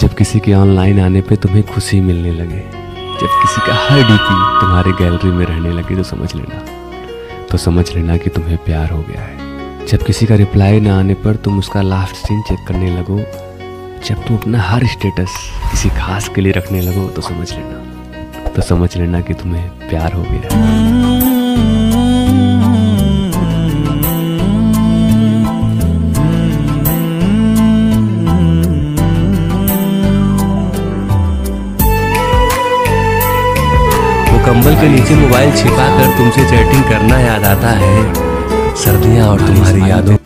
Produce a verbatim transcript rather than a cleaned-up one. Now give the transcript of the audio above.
जब किसी के ऑनलाइन आने पे तुम्हें खुशी मिलने लगे, जब किसी का हर डीपी तुम्हारे गैलरी में रहने लगे तो समझ लेना तो समझ लेना कि तुम्हें प्यार हो गया है। जब किसी का रिप्लाई ना आने पर तुम उसका लास्ट सीन चेक करने लगो, जब तुम अपना हर स्टेटस किसी खास के लिए रखने लगो तो समझ लेना तो समझ लेना कि तुम्हें प्यार हो गया है। कंबल के नीचे मोबाइल छिपा कर तुमसे चैटिंग करना याद आता है, सर्दियाँ और तुम्हारी यादों